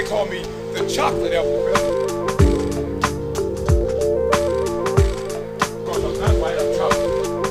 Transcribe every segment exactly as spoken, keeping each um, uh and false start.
call me the chocolate elf. Cause I'm not white, I'm chocolate.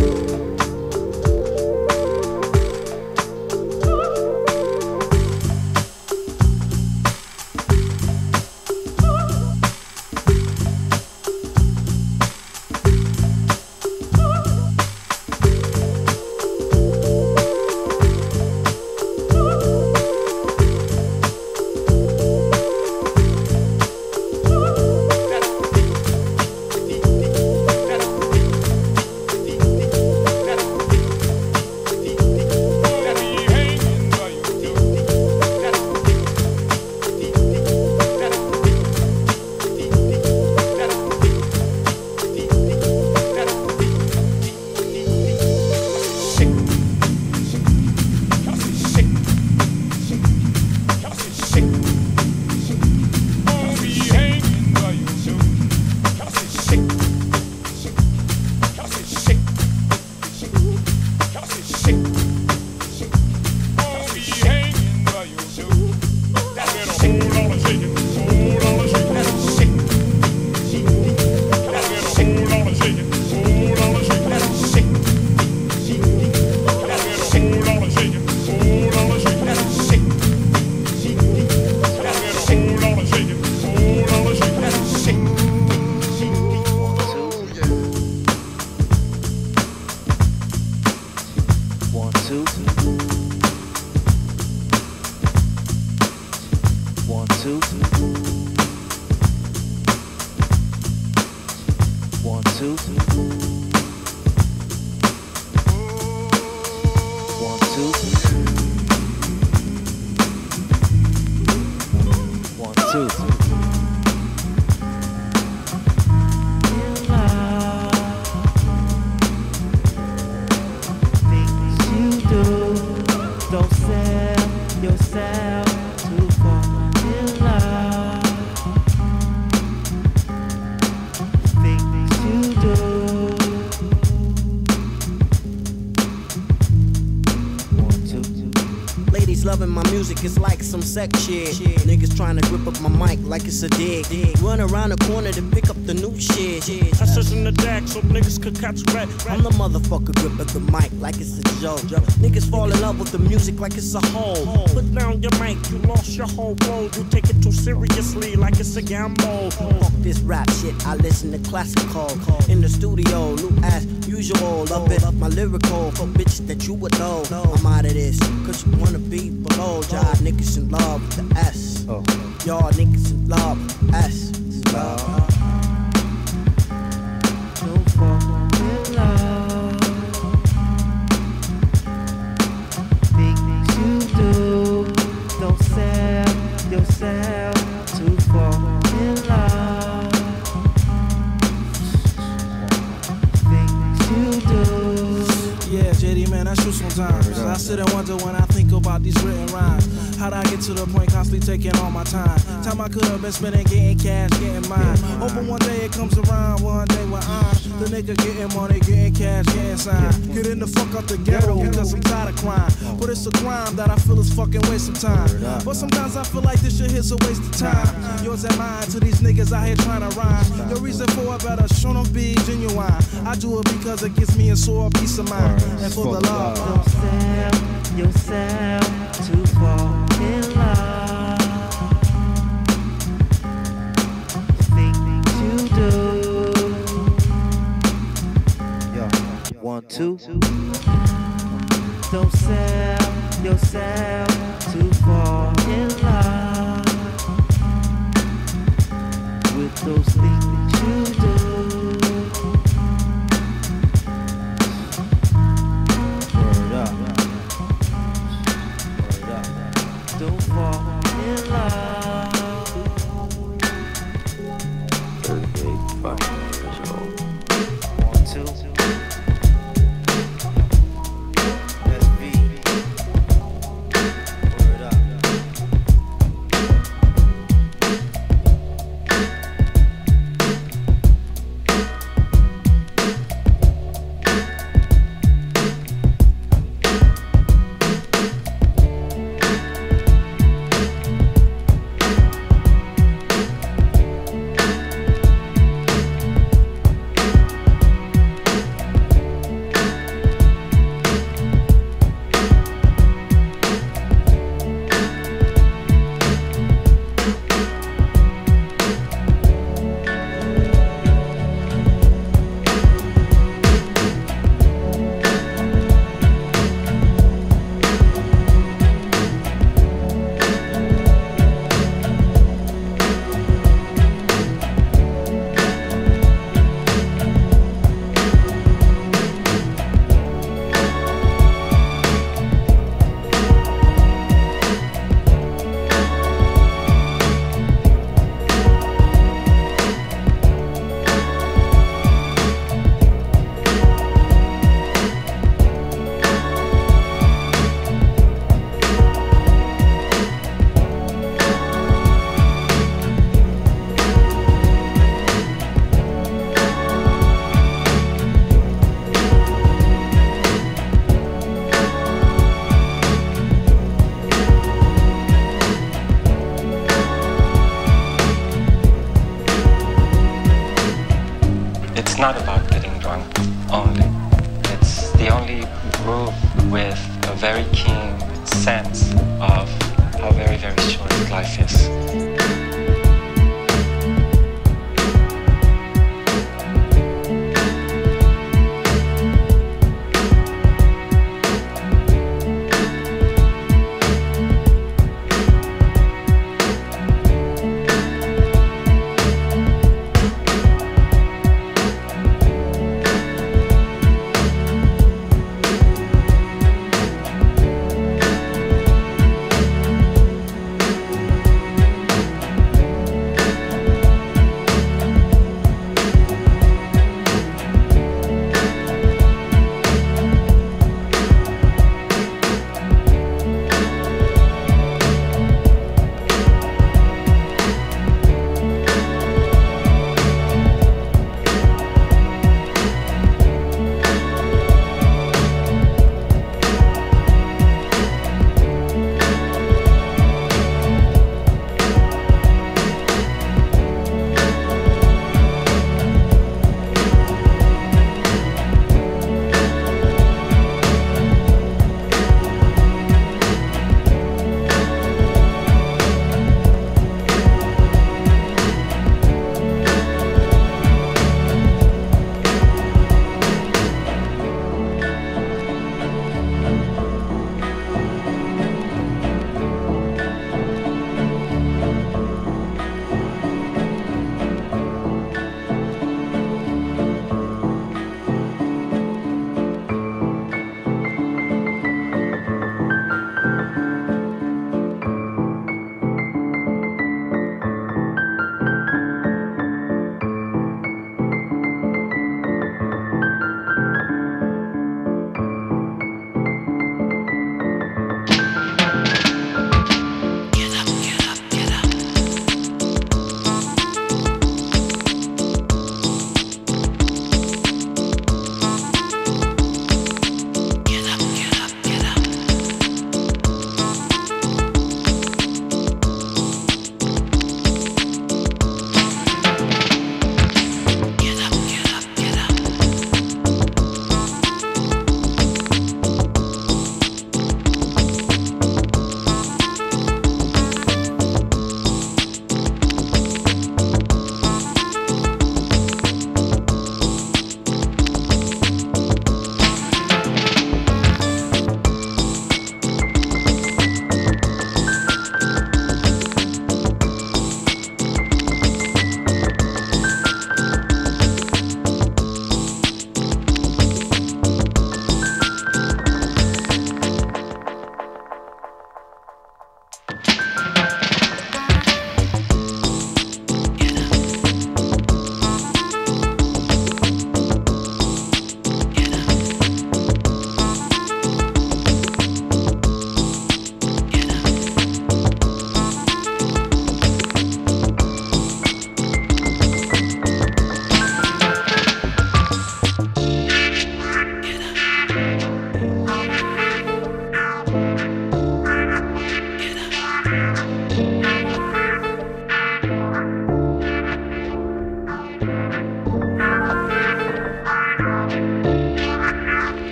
Loving my music is like some sex shit. shit. Niggas trying to grip up my mic like it's a dig. dig. Run around the corner to pick up the new shit. shit. I says in the deck so niggas could catch red. I'm the motherfucker gripping the mic like it's a joke. Niggas fall in love with the music like it's a hole. Put down your mic, you lost your whole role. You take it too seriously like it's a gamble. Fuck this rap shit, I listen to classical. In the studio, new as usual. Love it, my lyrical for bitches that you would know. I'm out of this, cause you wanna be below. Y'all niggas in love with the S. Y'all niggas in love with the S. Love. Don't fall in love. Things you do, don't sell yourself to fall in love. Things you do. Yeah, J D, man, I shoot sometimes. I sit and wonder when I think about these written rhymes. How'd I get to the point constantly taking all my time? Time I could have been spending getting cash, getting mine. Hoping one day it comes around, one day when I'm the nigga getting money, getting cash, getting signed. Getting the fuck out the ghetto because I'm tired of crime. But it's a crime that I feel is fucking waste of time. But sometimes I feel like this shit is a waste of time. Yours and mine to these niggas out here trying to rhyme. Your reason for it better show them be genuine. I do it because it gives me a sore peace of mind. And for the love, don't sell yourself to fall in love. Things you do. Yo, one, two. Don't sell yourself to fall in love with those things you do. Don't fall in love. thirty-eight, five years old. One, two. Let's be. Word up. not about getting drunk only. It's the only groove with a very keen sense of how very, very short life is.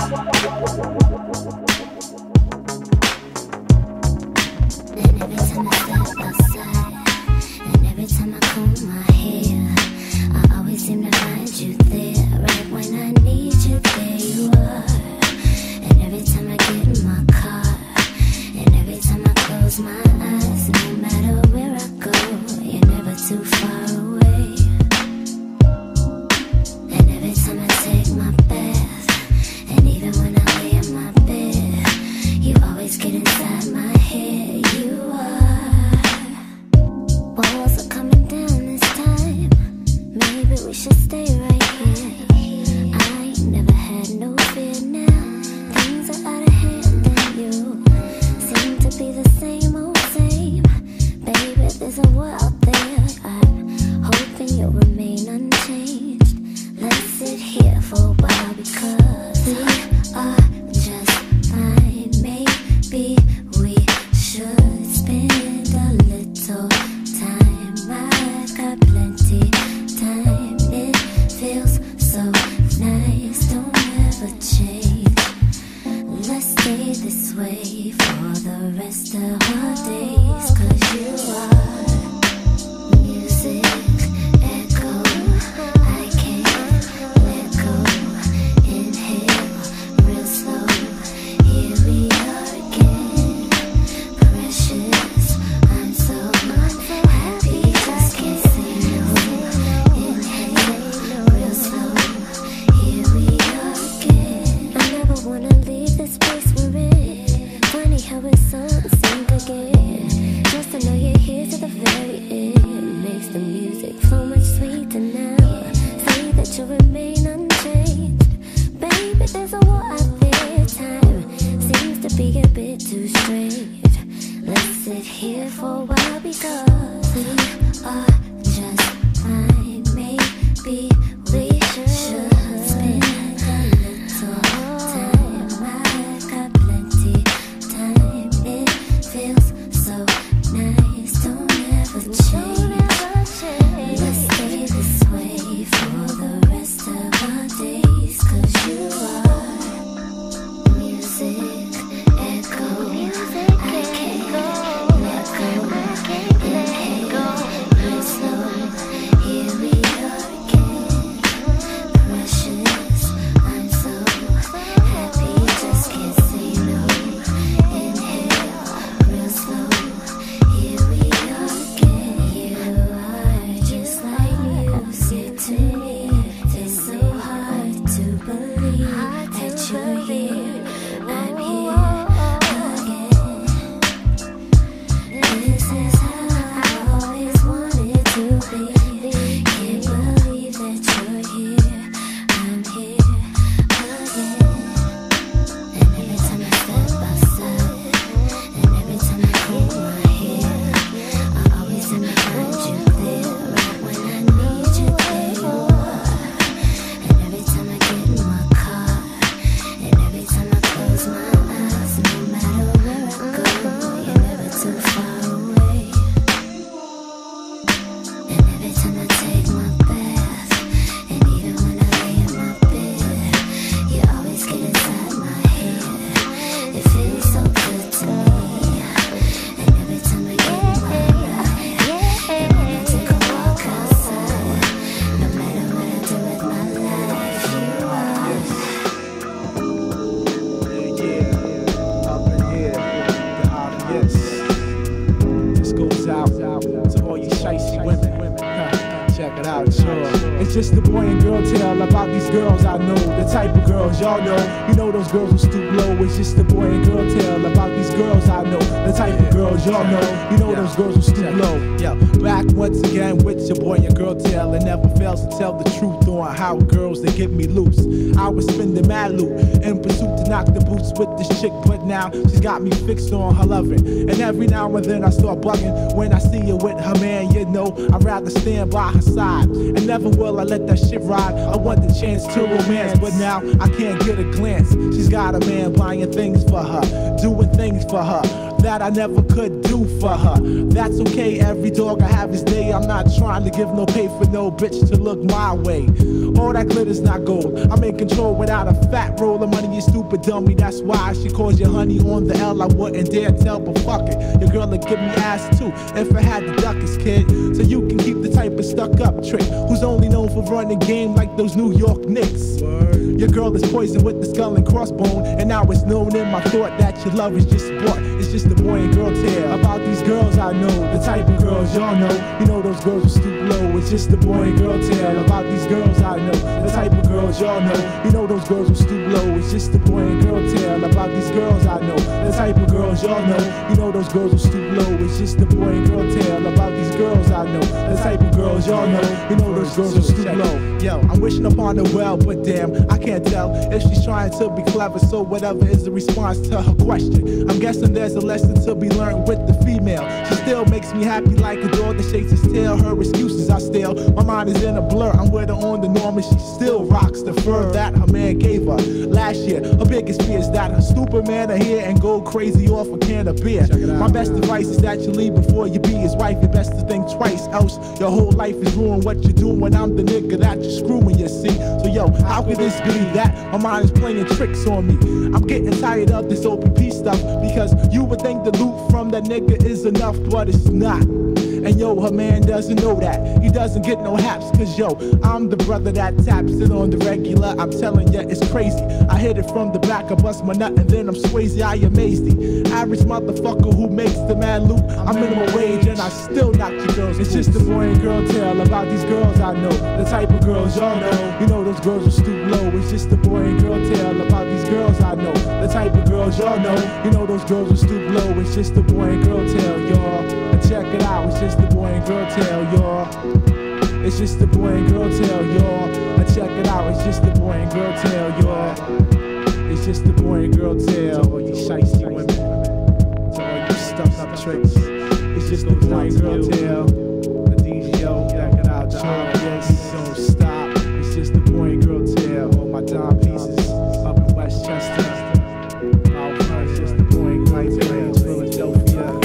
just the boy and girl tale about these girls I know, the type of girls y'all know. You know those girls who stoop low. It's just the boy and girl tale about these girls I know, the type of girls y'all know. You know those girls who stoop low. Yeah, back once again with your boy and girl tale. It never fails to tell the truth on how girls they get me loose. I was spending mad loot in pursuit to knock the boots with this chick, but now she's got me fixed on her loving. And every now and then I start bugging when I see her with her man. You know I'd rather stand by her side, and never will I let that shit ride. I want the chance to romance, but now I can't get a glance. She's got a man buying things for her, doing things for her that I never could do for her. That's okay, every dog I have his day. I'm not trying to give no pay for no bitch to look my way. All that glitter's not gold. I'm in control without a fat roll of money, you stupid dummy. That's why she calls you honey on the L. I wouldn't dare tell, but fuck it. Your girl would give me ass too if I had the duckers, kid. So you can keep the type of stuck up trick who's only known for running game like those New York Knicks. Your girl is poisoned with the skull and crossbone, and now it's known in my thought that your love is just sport. It's just a boy and girl tale about these girls I know, the type of girls y'all know. You know those girls who stoop low. It's just a boy and girl tale about these girls I know, the type of girls y'all know. You know those girls who stoop low. It's just a boy and girl tale about these girls I know, the type of girls y'all know. You know those girls who stoop low. It's just a boy and girl tale about these girls I know, the type of girls y'all know. You know those girls who stoop low. Yo, I'm wishing upon her well, but damn, I can't tell if she's trying to be clever. So whatever is the response to her question, I'm guessing there's a lesson to be learned with the female. She still makes me happy like a dog that shakes its tail. Her excuses are still, my mind is in a blur. I'm with her on the norm and she still rocks the fur that her man gave her last year. Her biggest fear is that her stupid man are here and go crazy off a can of beer. My best advice is that you leave before you be his wife. You best to think twice, else your whole life is ruined. What you doing when I'm the nigga that you're screwing, you see? So yo, how could this be that my mind is playing tricks on me? I'm getting tired of this O P P stuff, because you would think the loot from that nigga is enough, but it's not. And yo, her man doesn't know that. He doesn't get no haps, cause yo, I'm the brother that taps it on the regular. I'm telling ya, it's crazy. I hit it from the back, I bust my nut, and then I'm Swayze, I amaze the average motherfucker who makes the mad loot. I'm minimum wage and I still knock your girls. It's just a boy and girl tale about these girls I know, the type of girls y'all know. You know those girls who stoop low. It's just a boy and girl tale about these girls I know, the type of girls y'all know. You know those girls who stoop low. It's just a boy and girl tale, y'all. And check it out, it's just the boy and girl tale, y'all. It's just the boy and girl tale, y'all. And check it out, it's just the boy and girl tale, y'all. It's just the boy and girl tale. To all you shiesty women, to all you stuck up tricks. It's just the boy and girl tale. The D J O, check it out, the obvious, don't stop. It's just the boy and girl tale. All my dime pieces up in Westchester. Out front, it's just the boy and girl tale. Philadelphia.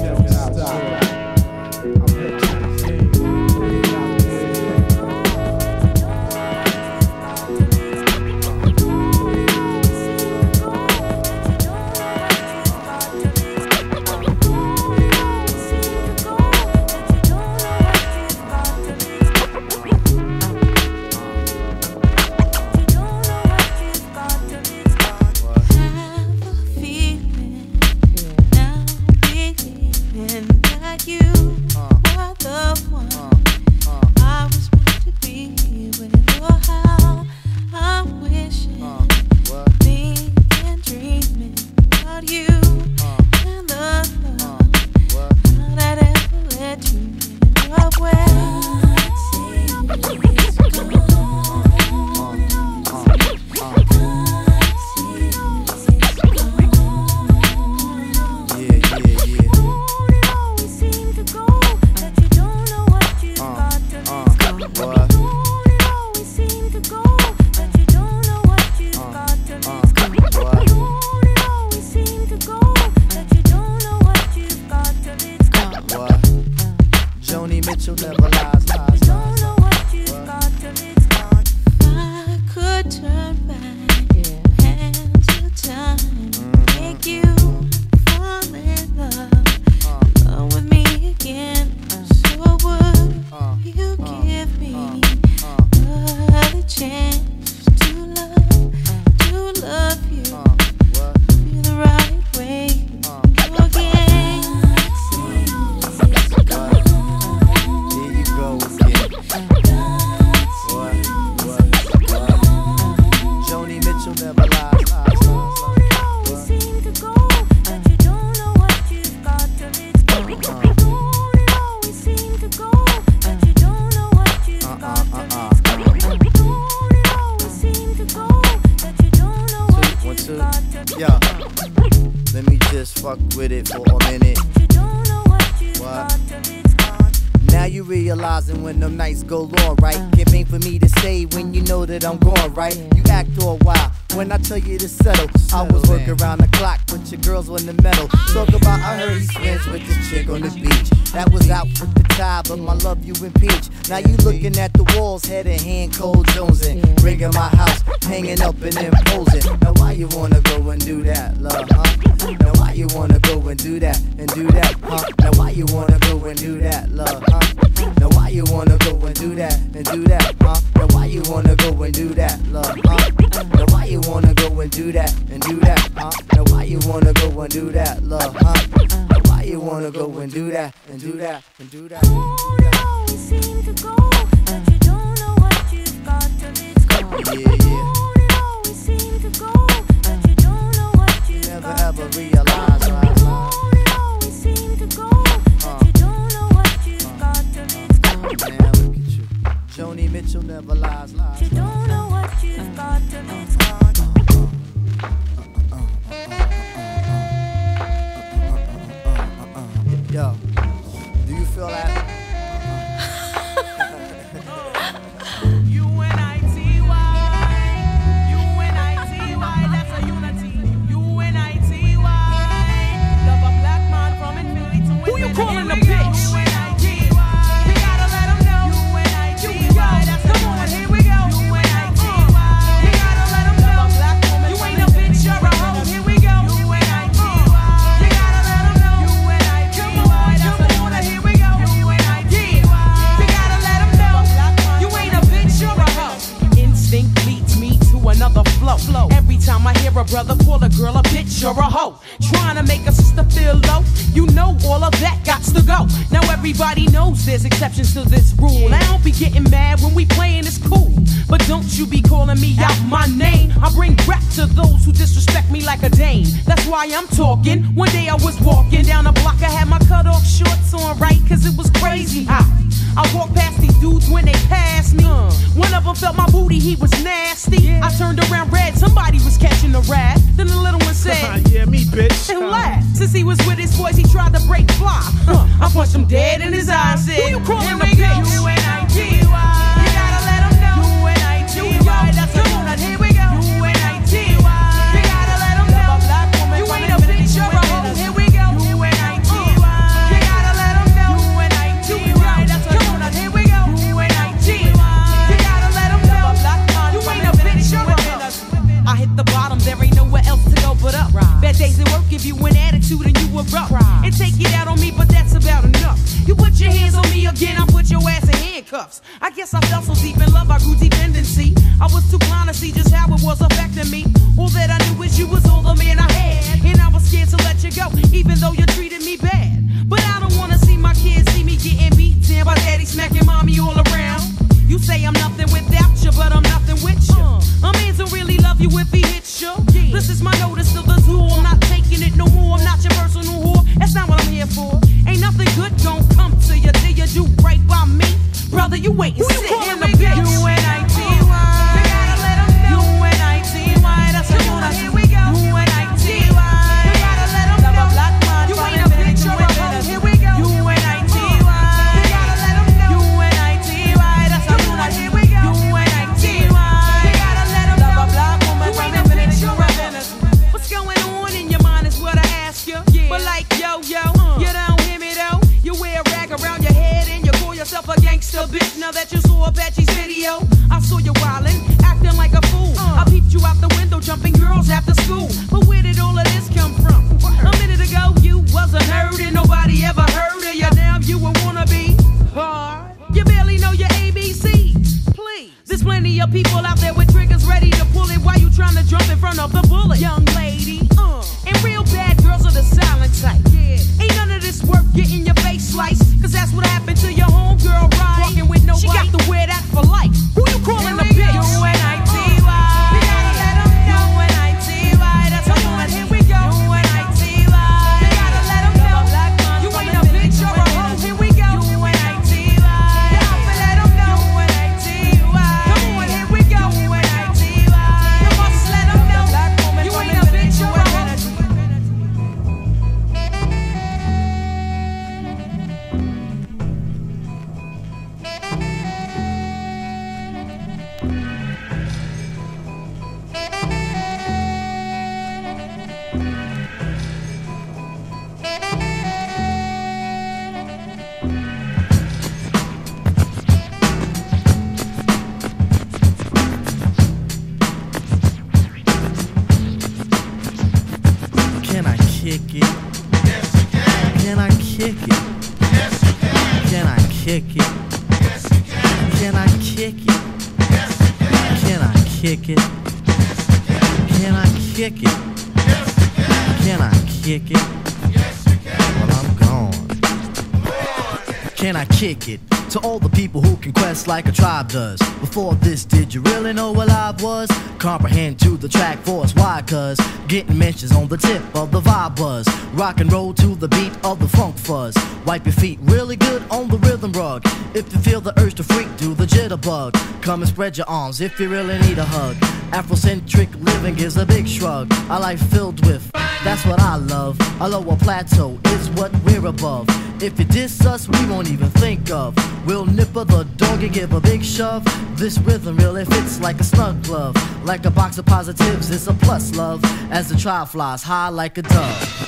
realizing when them nights go long, right? It ain't for me to say when you know that I'm gone, right? You act all wild when I tell you to settle. I was working around the clock, but your girls on the metal. Talk about I heard he spends with this chick on the beach. That was out with the tie, but my love you impeach. Now you looking at the walls, head in hand, cold jonesing. Rigging my house, hanging up and imposing. Now why you wanna go and do that, love, huh? Now why you wanna go and do that, and do that, huh? Now why you wanna go and do that, love, huh? Now why you wanna go and do that, and do that, huh? Now why you wanna go and do that, love, huh? Now why you wanna go and do that, and do that, huh? Now why you wanna go and do that, love, huh? Now why you wanna go and do that, and do that, and do that, and do that? You seem to go, but you don't know what you've got till it's gone. Yeah, yeah. It always seem to go, but you don't know what you've Never got ever till it's realize, gone. right, right. It always seem to go, but you don't know what you've got till it's gone. Man, look at you. Joni Mitchell never lies, lies. You don't know what you've got till it's gone. Yo, do you feel that? U N I T Y, U N I T Y, that's a unity. U N I T Y, love a black man from Infinity to infinity. Who you calling a bitch? U N I T Y, you gotta let them know. U N I T Y, that's come on, here we go. U N I T Y, you gotta let them know. Love a black woman, you ain't a bitch, you're a hoe. Here we go. U N I T Y, you gotta let them know. U N I T Y, that's a unity. Here we go. U N I T Y, you gotta let them know. You ain't a bitch, you're a hoe. Instinct leads me to another flow. flow. Every time I hear a brother call a girl a bitch, you're a hoe. Trying to make a sister feel low. You know all of that gots to go. Now everybody knows there's exceptions to this rule. I don't be getting mad when we playing, it's cool. But don't you be calling me out my name. I bring rap to those who disrespect me like a dame. That's why I'm talking. One day I was walking down the block. I had my cut off shorts on, right? Cause it was crazy hot. I walked past these dudes when they passed me. Uh, One of them felt my booty, he was nasty. Yeah. I turned around red, somebody was catching a rat. Then the little one said, yeah, me, bitch. And laughed. Since he was with his boys, he tried to break fly. Uh, I punched him dead in his eyes and said, who you calling a bitch? U N I T Y, you gotta let him know. U N I T Y, that's come on, here we go. U N I T Y, you gotta let him know. You ain't a bitch, you're a hoe. Here we go. U N I T Y, you gotta let him know. U N I T Y, that's come on, here we go. U N I T Y, you gotta let him know. You ain't a bitch, you're a hoe. I hit the bottom, there ain't nowhere else to go but up. Bad days at work give you an attitude and you erupt. It take it out on me, but that's about enough. You put your hands on me again, I put your ass in handcuffs. I guess I fell so deep in love, I grew dependency. I was too blind to see just how it was affecting me. All that I knew is you was all the man I had, and I was scared to let you go, even though you treated me bad. But I don't wanna see my kids see me getting beat down by daddy smacking mommy all around. You say I'm nothing without you, but I'm nothing with you. A man don't really love you if he hits you. This is my notice to the zoo. I'm not taking it no more. I'm not your personal whore. That's not what I'm here for. Ain't nothing good gon' come to you till you do right by me. Brother, you wait and sit in the bitch. U N I T Y, you gotta let him know. U N I T Y, that's come on, here we go. U N I T Y, you gotta let him know. You ain't a bitch, you're a hoe. Here we go. U N I T Y, you gotta let him know. U N I T Y, that's come on, here we go. U N I T Y, you gotta let him know. You ain't a bitch, you're a hoe. What's going on in your mind is what I ask you. But like yo yo, you don't hear me though. You wear a rag around your head and you call yourself a gangster bitch. Now that you're kick it? Yes, you can. Can I kick it? Yes, you can. Can I kick it? Yes, you can. Can I kick it? Yes, you can. Can I kick it? Yes, you can. Can I kick it? Yes, you can. Can I kick it? Yes, you can. Well, I'm gone. Can I kick it? To all the people who can quest like a tribe does. Before this, did you really know what I was? Comprehend to the track force, why? Cause getting mentions on the tip of the vibe buzz. Rock and roll to the beat of the funk fuzz. Wipe your feet really good on the rhythm rug. If you feel the urge to freak, do the jitterbug. Come and spread your arms if you really need a hug. Afrocentric living is a big shrug. A life filled with, that's what I love. A lower plateau is what we're above. If you diss us, we won't even think of. We'll nipper the dog and give a big shove. This rhythm really fits like a snug glove. Like a box of positives, it's a plus, love. As the tribe flies high like a dove.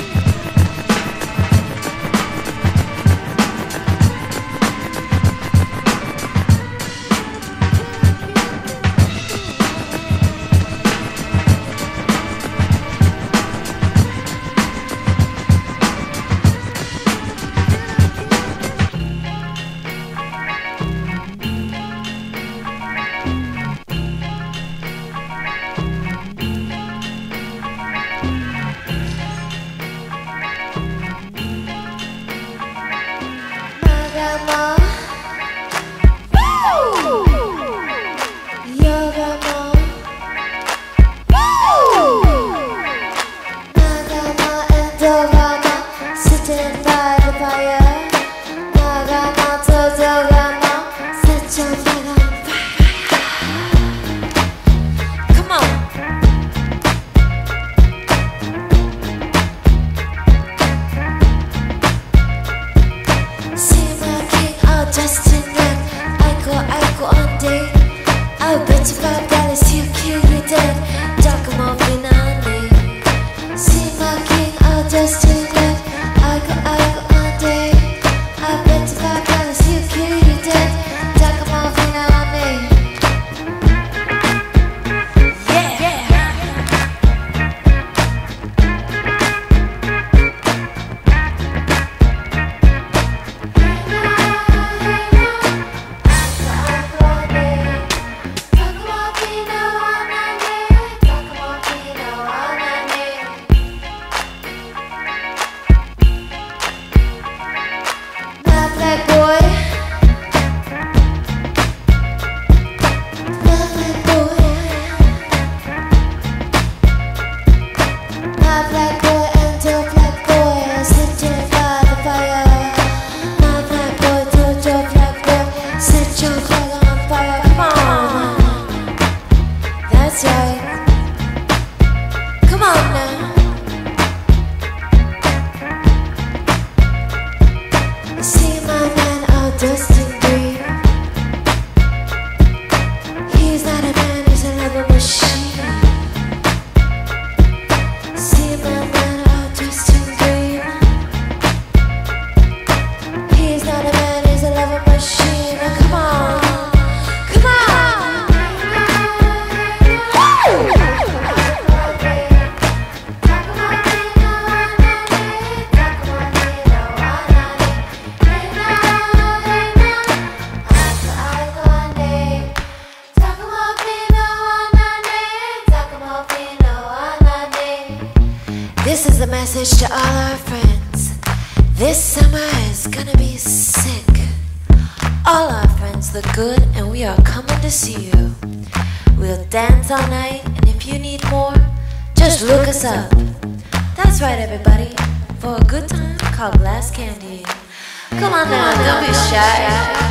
This is a message to all our friends. This summer is gonna be sick. All our friends look good and we are coming to see you. We'll dance all night, and if you need more, just look us up. That's right, everybody. For a good time, call Glass Candy. Come on now, don't be shy.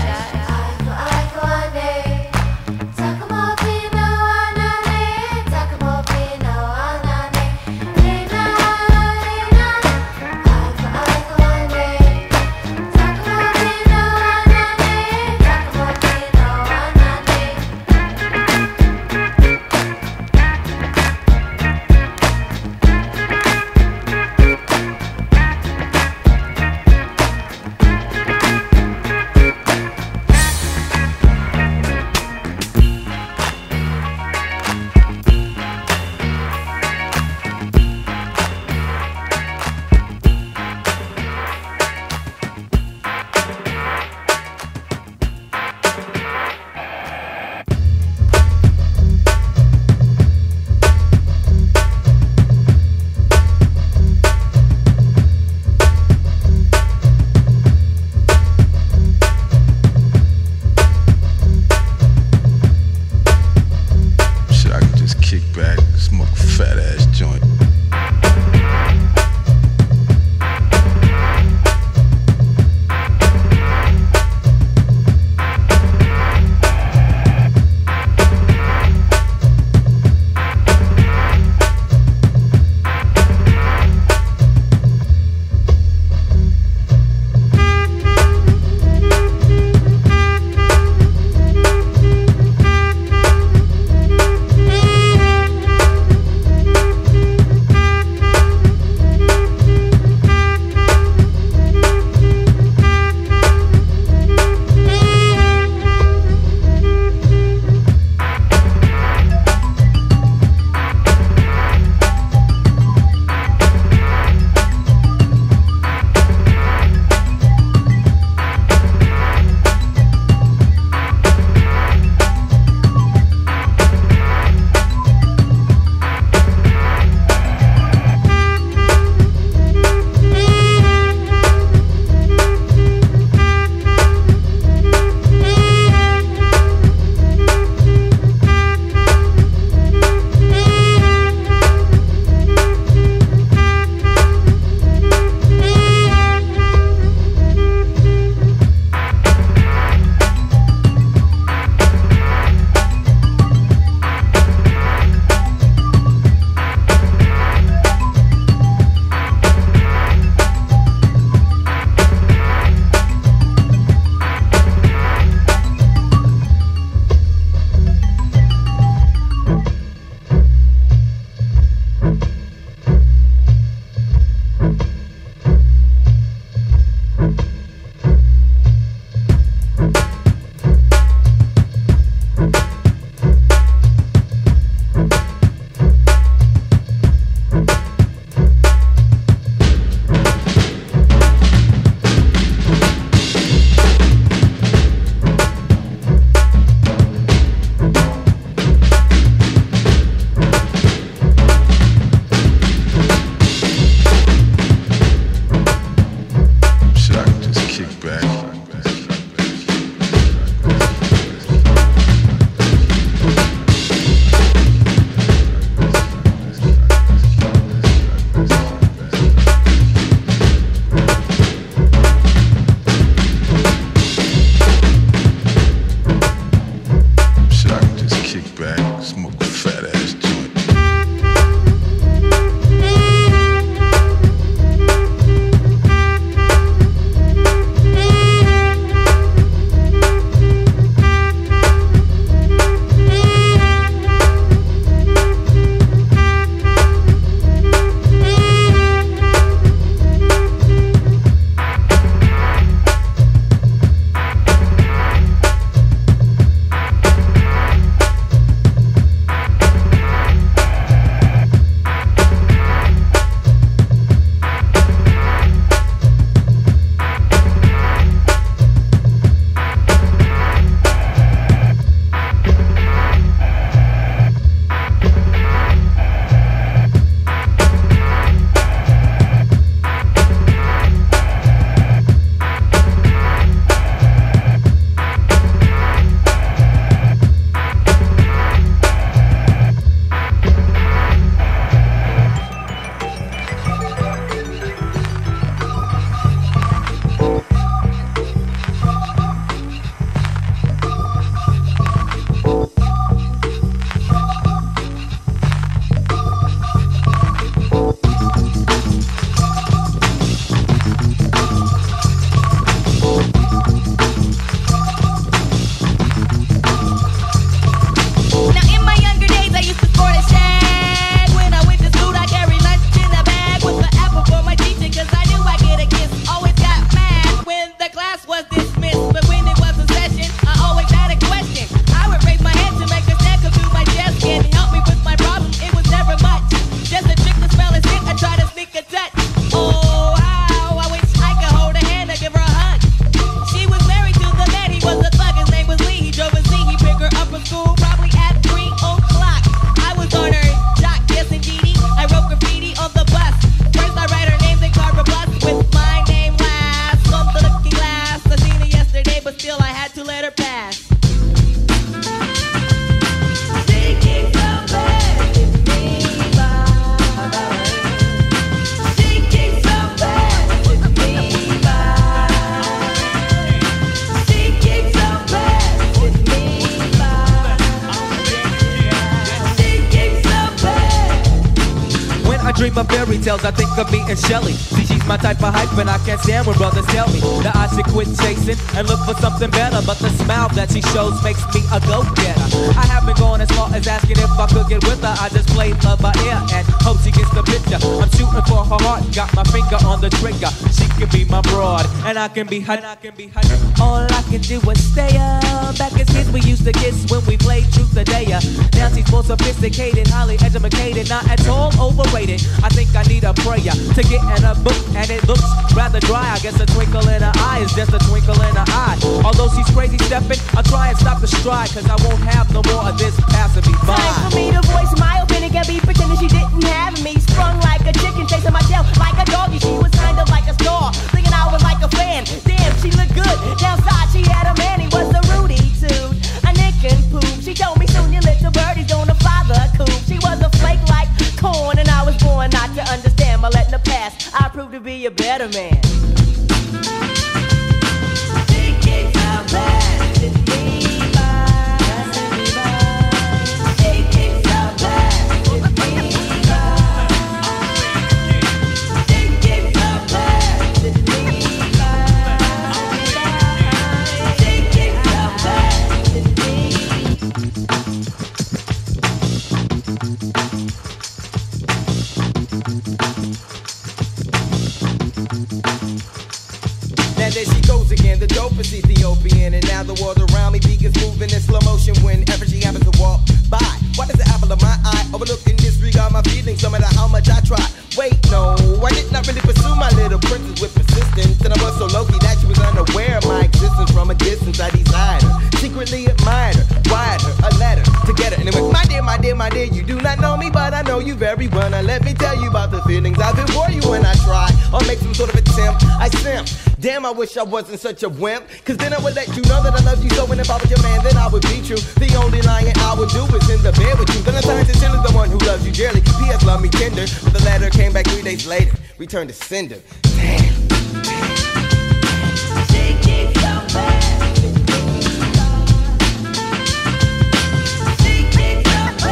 Smoke a fat ass joint. dream of fairy tales, I think of me and Shelly. See, she's my type of hype, and I can't stand when brothers tell me that I should quit chasing and look for something better. But the smile that she shows makes me a go-getter. I haven't gone as far as asking if I could get with her. I just play love by ear and hope she gets the picture. I'm shooting for her heart, got my finger on the trigger. She can be my broad, and I can be her. I can be her. All I can do is stay up. Back as kids, we used to kiss when we played truth or dare. Now she's more sophisticated, highly educated, not at all overrated. I think I need a prayer to get in a book, and it looks rather dry. I guess a twinkle in her eye is just a twinkle in her eye. Although she's crazy stepping, I'll try and stop the stride, cause I won't have no more of this passing me by. Time for me to voice my opinion, can't be pretending she didn't have me. Sprung like a chicken, chasing my tail like a doggy. She was kind of like a star, thinking I was like a fan. Damn, she looked good. Downside, she had a man, he was a Rudy dude, a nick and poop. She told me soon your little birdie's gonna fly the coop. She was a flake like corn, and I was born not to understand. By letting her pass, I proved to be a better man. She kicks out back to me. There she goes again, the dope is Ethiopian. And now the world around me begins moving in slow motion whenever she happens to walk by. Why does the apple of my eye overlook and disregard my feelings no matter how much I try? Wait, no, I did not really pursue my little princess with persistence. And I was so low-key that she was unaware of my existence. From a distance I desired her, secretly admired her, wired her a letter to get her. And it went, my dear, my dear, my dear, you do not know me, but I know you very well. Now let me tell you about the feelings I've been for you when I try or make some sort of attempt. I simp. Damn, I wish I wasn't such a wimp, cause then I would let you know that I love you so. And if I was your man, then I would be true. The only lying I would do is in the bed with you. Valentine's is still the one who loves you dearly. P S love me tender, but the letter came back three days later, returned to sender. Damn. She keeps so bad. She keeps so bad.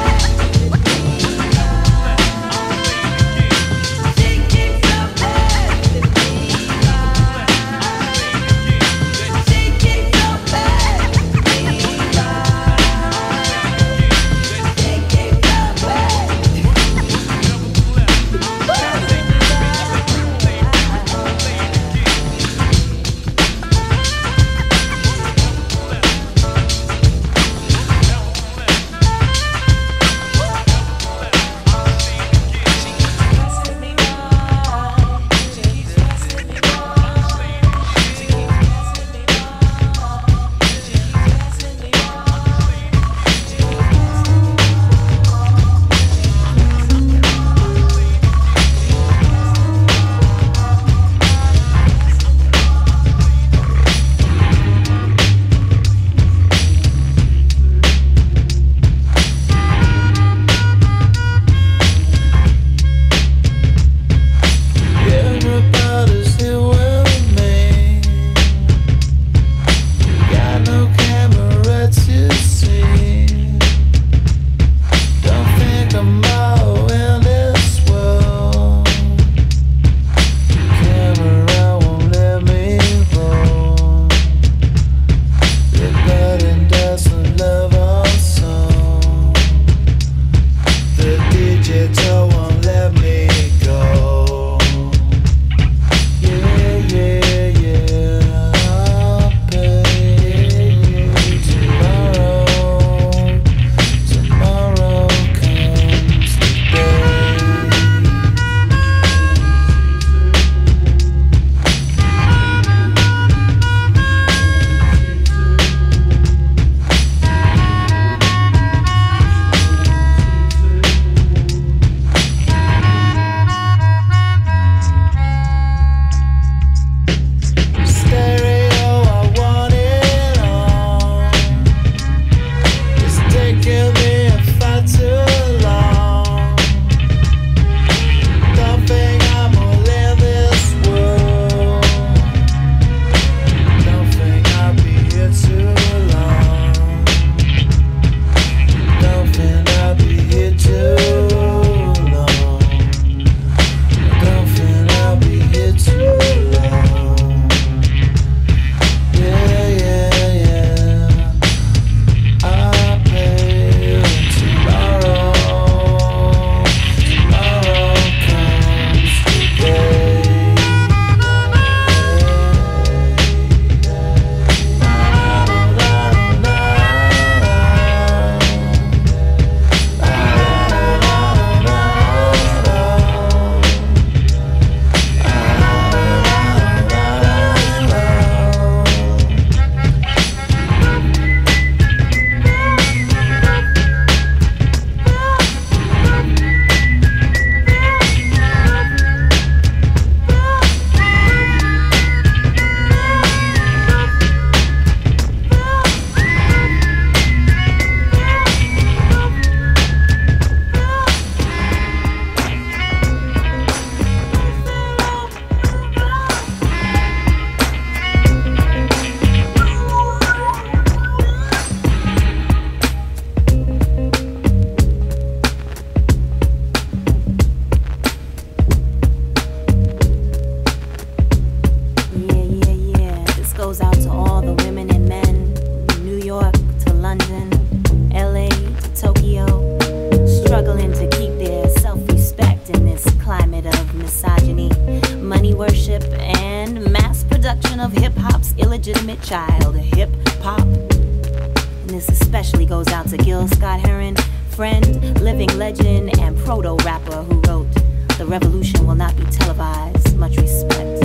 struggling to keep their self-respect in this climate of misogyny, money worship, and mass production of hip-hop's illegitimate child, hip-hop. And this especially goes out to Gil Scott-Heron, friend, living legend, and proto-rapper who wrote, "The revolution will not be televised. Much respect."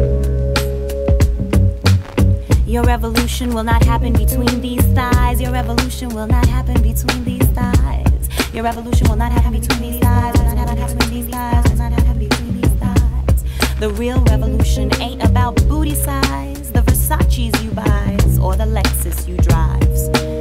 Your revolution will not happen between these thighs. Your revolution will not happen between these thighs. Your revolution will not happen between these thighs. Will not happen between these thighs. Will not happen between these thighs. The real revolution ain't about booty size, the Versace's you buys, or the Lexus you drives.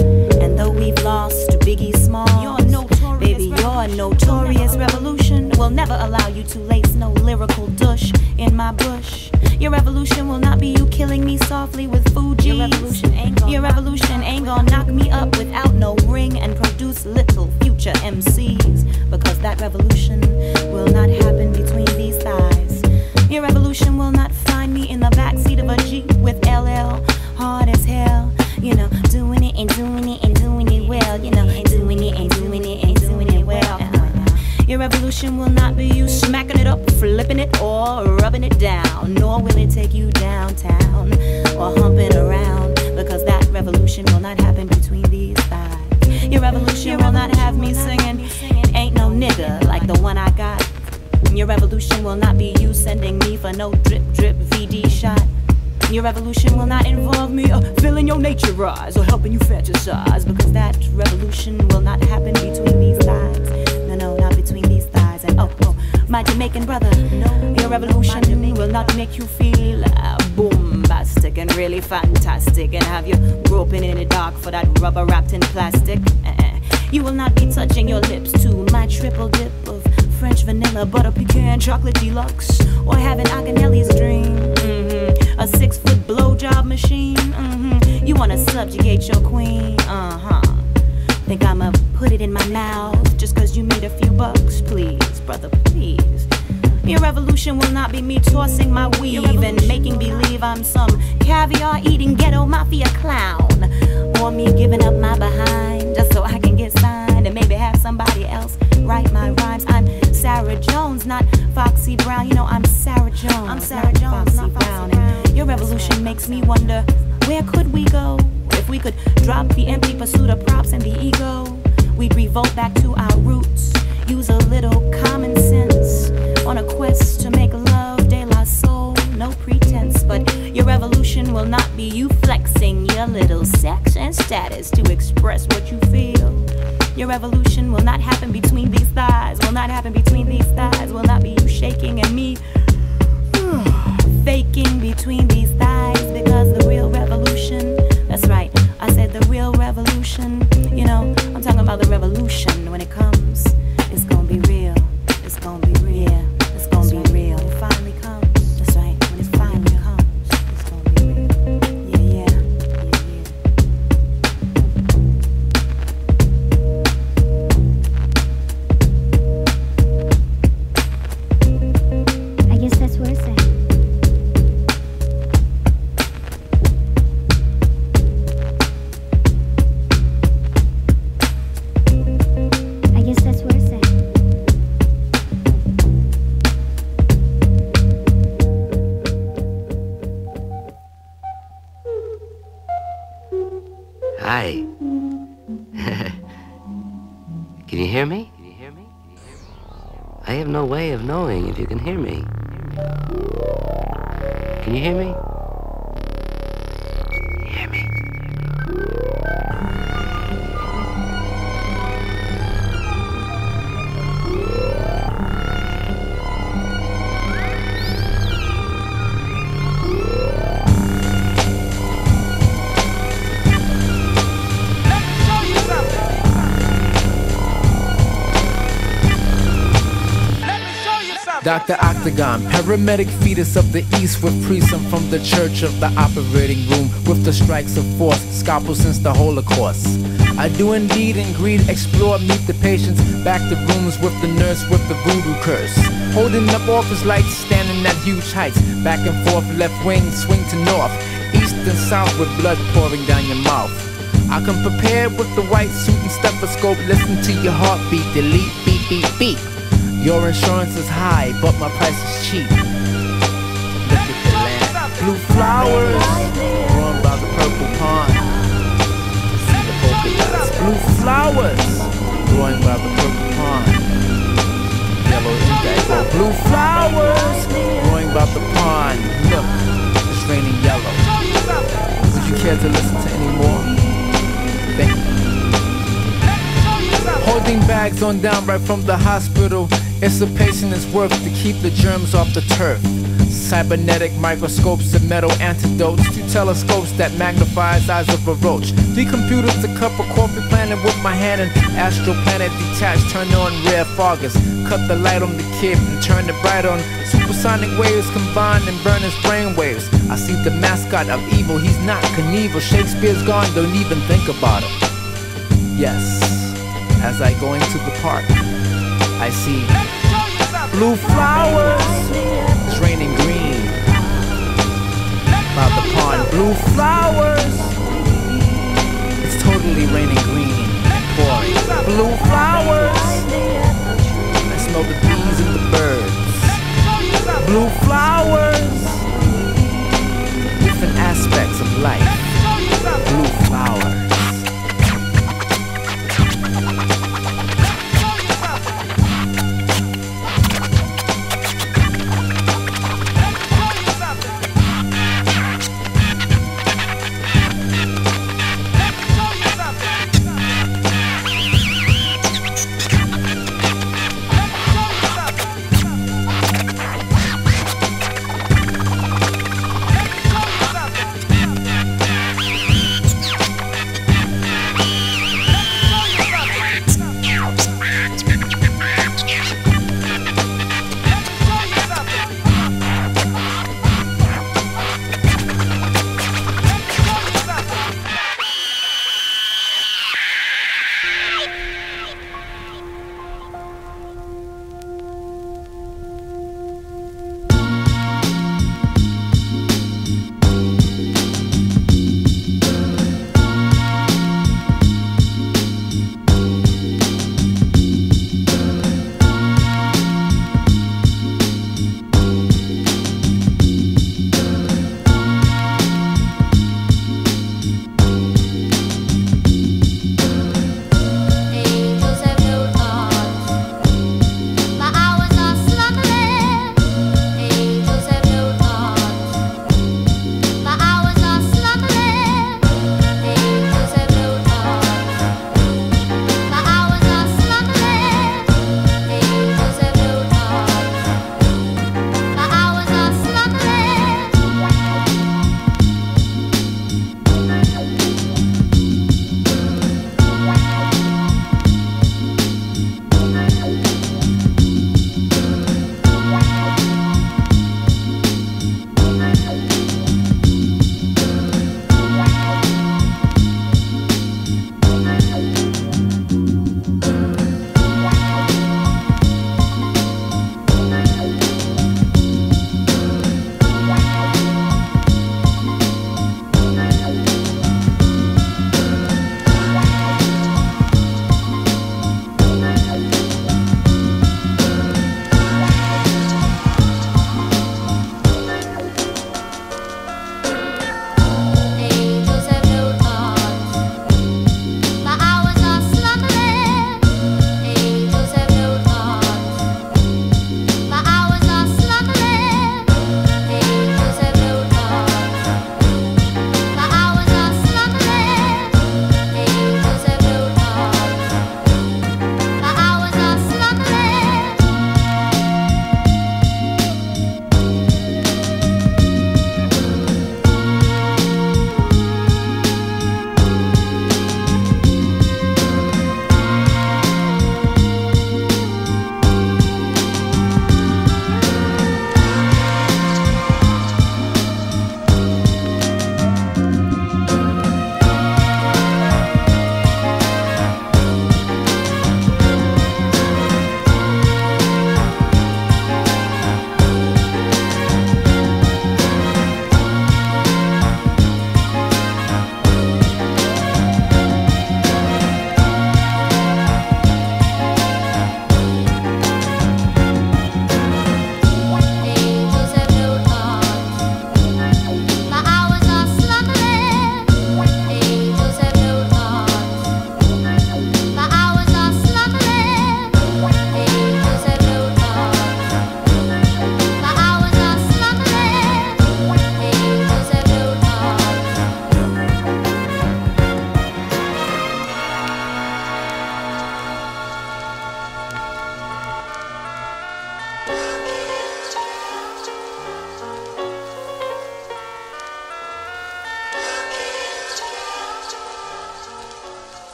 And though we've lost Biggie Smalls, your notorious baby, your notorious revolution will never allow you to lace no lyrical douche in my bush. Your revolution will not be you killing me softly with Fuji's. Your revolution ain't gonna, Your revolution ain't gonna knock me up without no ring and produce little future M Cs. Because that revolution will not happen between these thighs. Your revolution will not find me in the backseat of a Jeep with L L, hard as hell. You know, doing it and doing it and doing it well. You know, and doing it and doing it and doing it well. Your revolution will not be you smacking it up, flipping it, or rubbing it down. Nor will it take you downtown or humping around. Because that revolution will not happen between these thighs. Your revolution will not have me singing "Ain't No Nigga" like the one I got. Your revolution will not be you sending me for no drip drip V D shot. Your revolution will not involve me uh, filling your nature eyes or helping you fantasize. Because that revolution will not happen between these thighs. No, no, not between these thighs. And oh, oh, my Jamaican brother, no, your revolution will not make you feel uh, bombastic and really fantastic and have you groping in the dark for that rubber wrapped in plastic. Uh, you will not be touching your lips to my triple dip of French vanilla, butter pecan, chocolate deluxe, or having Akinelli's dream. Mm-hmm. A six-foot blowjob machine. Mm-hmm. You wanna subjugate your queen. Uh-huh. Think I'ma put it in my mouth just cause you made a few bucks? Please, brother, please. Your revolution will not be me tossing my weave and making believe I'm some caviar-eating ghetto mafia clown. Or me giving up my behind just so I can get signed and maybe have somebody else write my rhymes. I'm Sarah Jones, not Foxy Brown. You know I'm Sarah Jones. I'm Sarah Jones, not Foxy Brown. And your revolution makes me wonder, where could we go if we could drop the empty pursuit of props and the ego? We'd revolt back to our roots, use a little common sense on a quest to make love de la soul, no pretense. But your revolution will not be you flexing your little sex and status to express what you feel. Your revolution will not happen between these thighs, will not happen between these thighs, will not be you shaking and me faking between these thighs. Because the real revolution, that's right, I said the real revolution, you know, I'm talking about the revolution when it comes, it's gonna be real, it's gonna be real, it's gonna be real. When it finally comes, that's right, when it finally comes, it's gonna be real. Yeah, yeah, yeah, yeah. I guess that's what I say. Hi. Can you hear me? Can you hear me? I have no way of knowing if you can hear me. Can you hear me? Can you hear me? Doctor Octagon, paramedic fetus of the east with priest. I'm from the church of the operating room with the strikes of force, scalpel since the Holocaust. I do indeed and greed, explore, meet the patients, back to rooms with the nurse with the voodoo curse. Holding up office lights, standing at huge heights, back and forth, left wing, swing to north, east and south with blood pouring down your mouth. I come prepared with the white suit and stethoscope. Listen to your heartbeat, delete, beep, beep, beep. Your insurance is high, but my price is cheap. Look at the land. Blue flowers, growing by the purple pond. See the polka dots. Blue flowers, growing by the purple pond. Yellow indigo. Blue flowers, growing by the pond. Look, it's raining yellow. Would you care to listen to any more? Thank you. Holding bags on down right from the hospital. It's a patient's work to keep the germs off the turf. Cybernetic microscopes and metal antidotes. Two telescopes that magnifies eyes of a roach. Three computers, a cup of coffee planted with my hand. And astral planet detached, turn on rare foggers. Cut the light on the kid and turn it bright on. Supersonic waves combined and burn his brain waves. I see the mascot of evil, he's not Knievel. Shakespeare's gone, don't even think about it. Yes, as I go into the park, I see blue flowers. It's raining green by the pond. Blue flowers. It's totally raining green and pouring. Blue flowers. I smell the bees and the birds. Blue flowers. Different aspects of life. Blue flowers.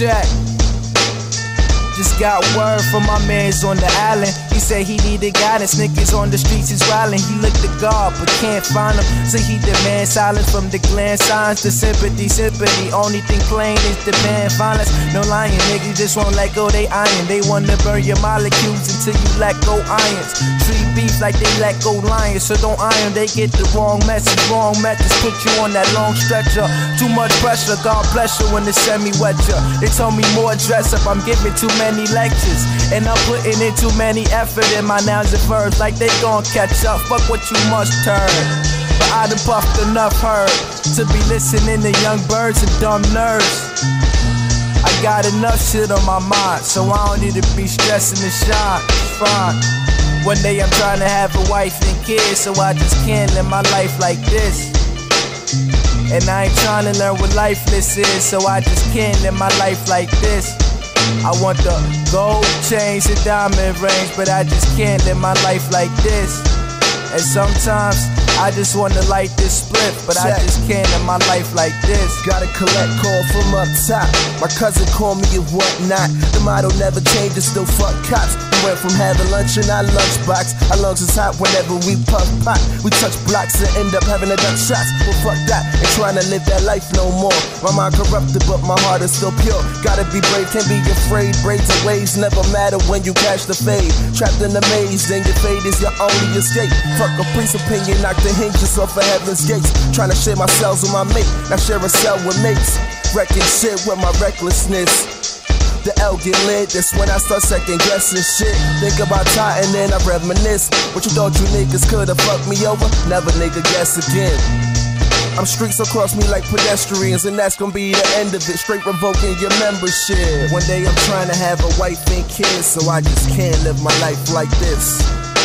check. Just got word from my mans on the island. He said he needed guidance. Niggas on the streets is wildin'. He looked to God but can't find him. So he demand silence from the glance signs to sympathy, sympathy. Only thing plain is demand violence. No lying, niggas just won't let go they iron. They wanna burn your molecules until you let go irons. Treat beef like they let go lions. So don't iron, they get the wrong message. Wrong methods put you on that long stretcher. Too much pressure, God bless you when the semi wet ya. They told me more dress up, I'm giving too many lectures. And I'm putting in too many effort in my nouns and verbs. Like they gon' catch up, fuck what you must turn. But I done puffed enough herd to be listening to young birds and dumb nerds. I got enough shit on my mind, so I don't need to be stressing and shine. It's fine. One day I'm trying to have a wife and kids, so I just can't live my life like this. And I ain't trying to learn what lifeless is, so I just can't live my life like this. I want the gold chains and diamond rings, but I just can't live my life like this. And sometimes I just wanna light this split, but I just can't live my life like this. Gotta collect call from up top. My cousin called me and whatnot. The motto never changes, still fuck cops. We went from having lunch in our lunchbox. Our lungs is hot whenever we puff pot. We touch blocks and end up having a duck shots. Well fuck that, ain't trying to live that life no more. My mind corrupted but my heart is still pure. Gotta be brave, can't be afraid. Braids and waves never matter when you catch the fade. Trapped in the maze, then your fade is your only escape. Fuck a priest's opinion, knock the hinges off of heaven's gates. Trying to share my cells with my mate, now share a cell with mates. Wrecking shit with my recklessness. The L get lit, that's when I start second guessing shit. Think about time and then I reminisce. What you thought you niggas could've fucked me over? Never nigga guess again. I'm streets across me like pedestrians, and that's gonna be the end of it. Straight revoking your membership. One day I'm trying to have a wife and kids, so I just can't live my life like this.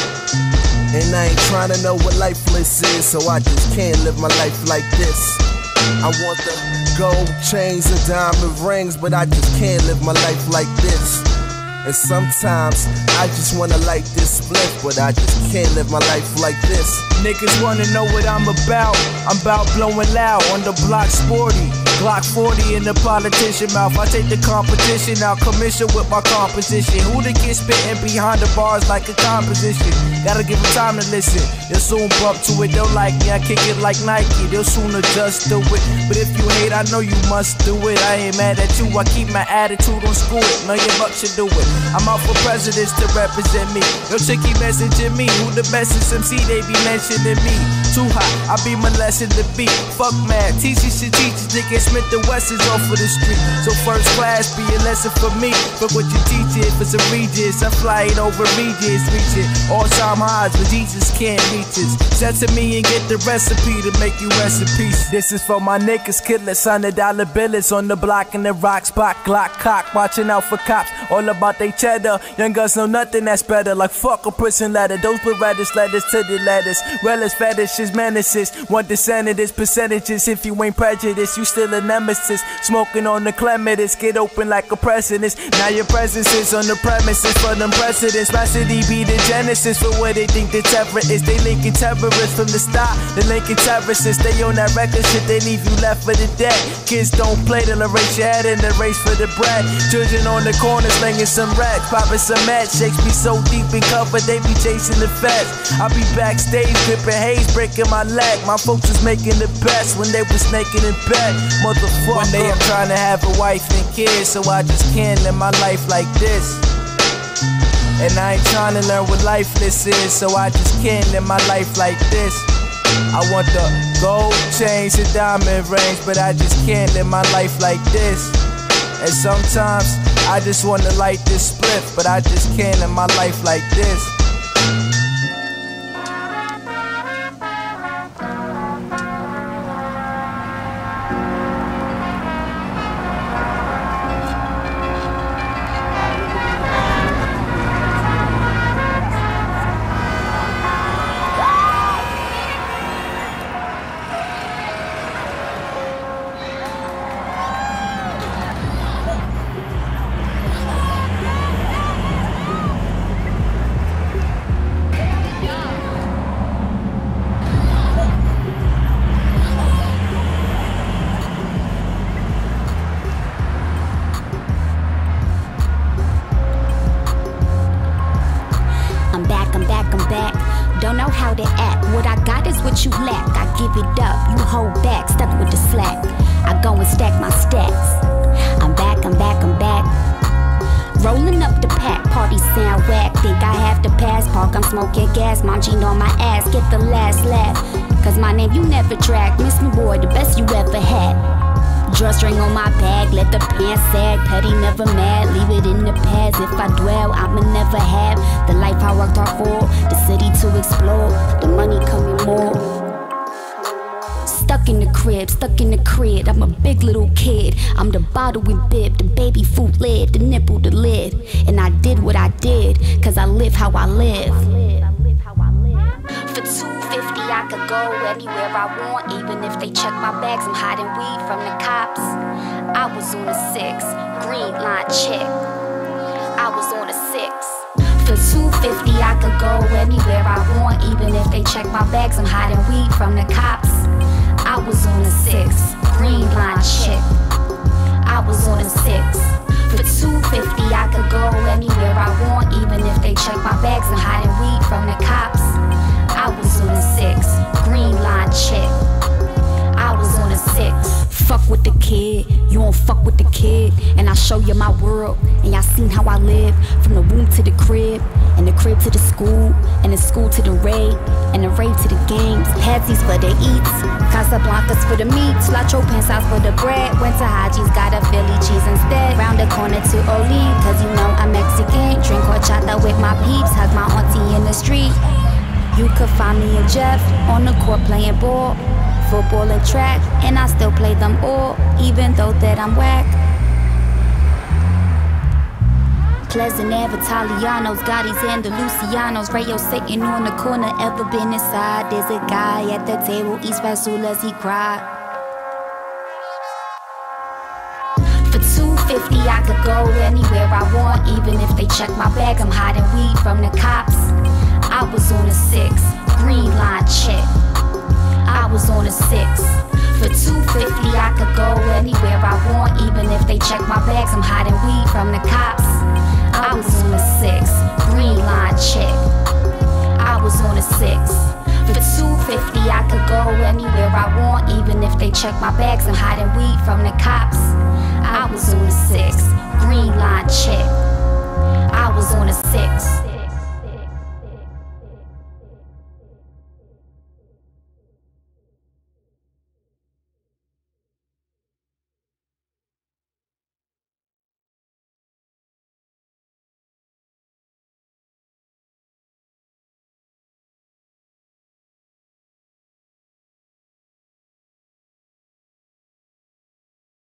And I ain't trying to know what lifeless is, so I just can't live my life like this. I want the gold chains and diamond rings, but I just can't live my life like this. And sometimes I just wanna light this split, but I just can't live my life like this. Niggas wanna know what I'm about. I'm about blowing loud on the block sporty. Glock forty in the politician mouth. I take the competition out, commission with my composition. Who to get spitting behind the bars like a composition? Gotta give them time to listen. They'll soon bump to it. They'll like me, I kick it like Nike. They'll soon adjust to it. But if you hate, I know you must do it. I ain't mad at you, I keep my attitude on school. Million bucks should do it. I'm out for presidents to represent me. Yo, chicky messaging me. Who the best is M C? They be mentioning me. Too hot, I be molesting the beat. Fuck mad, teachers should teach us. Nigga Smith the West is off of the street. So first class be a lesson for me. But what you teach it for some regis. I fly it over regis, reaching all time highs, but Jesus can't reach us. Send to me and get the recipe to make you rest in peace. This is for my niggas, killers, hundred dollar billers on the block in the rock spot, Glock cock, watching out for cops. All about they cheddar. Young guns know nothing that's better. Like fuck a prison letter. Those Berettas letters to the letters. Relish fetishes, menaces. Want the senators, percentages. If you ain't prejudiced, you still a nemesis. Smoking on the clematis, get open like a precedence. Now your presence is on the premises for them precedents. My city be the genesis for what they think the terror is. They linking terrorists from the start. The linking terrorists, they on that record shit, they leave you left for the dead. Kids don't play, they'll erase your head in the race for the bread. Children on the corner slinging some rats, popping some mad shakes. Be so deep in cover, they be chasing the feds. I be backstage dripping haze, breaking my leg. My folks was making the best when they was snaking in bed. Motherfucker. One day I'm trying to have a wife and kids, so I just can't live my life like this. And I ain't trying to learn what lifeless is, so I just can't live my life like this. I want the gold chains and diamond rings, but I just can't live my life like this. And sometimes I just wanna light this split, but I just can't live my life like this. back. I go and stack my stacks. I'm back, I'm back, I'm back. Rolling up the pack, party sound whack. Think I have to pass park, I'm smoking gas. Mom Jean on my ass, get the last laugh. Cause my name you never track. Miss me boy, the best you ever had. Drawstring on my bag, let the pants sag. Petty, never mad, leave it in the past. If I dwell, I'ma never have the life I worked hard for, the city to explore, the money coming more. Stuck in the crib, stuck in the crib, I'm a big little kid. I'm the bottle with bib, the baby food lid, the nipple, the lid. And I did what I did, cause I live how I live. For two fifty I could go anywhere I want. Even if they check my bags, I'm hiding weed from the cops. I was on a six, green line check. I was on a six. For two fifty I could go anywhere I want. Even if they check my bags, I'm hiding weed from the cops. I was on a six, green line check. I was on a six. For two fifty I could go anywhere I want. Even if they check my bags, I'm hiding weed from the cops. I was on a six, green line check. I was on a six. Fuck with the kid, you don't fuck with the kid. And I show you my world, and y'all seen how I live. From the womb to the crib, and the crib to the school, and the school to the raid, and the raid to the games. Patsy's for the eats, Casablanca's for the meats, La Chopin's house for the bread. Went to Haji's, got a Philly cheese instead. Round the corner to Oli, cause you know I'm Mexican. Drink horchata with my peeps, hug my auntie in the street. You could find me and Jeff on the court playing ball, football and track, and I still play them all, even though that I'm whack. Pleasant Ave, Italianos, Gotti's and the Lucianos. Rayo sitting on the corner, ever been inside? There's a guy at the table, eats as he cried. For two fifty I could go anywhere I want. Even if they check my bag, I'm hiding weed from the cops. I was on a six, green line check. I was on a six. For two fifty I could go anywhere I want. Even if they check my bags, I'm hiding weed from the cops. I was on a six, green line check. I was on a six. For two fifty I could go anywhere I want. Even if they check my bags, I'm hiding weed from the cops. I was on a six, green line check. I was on a six.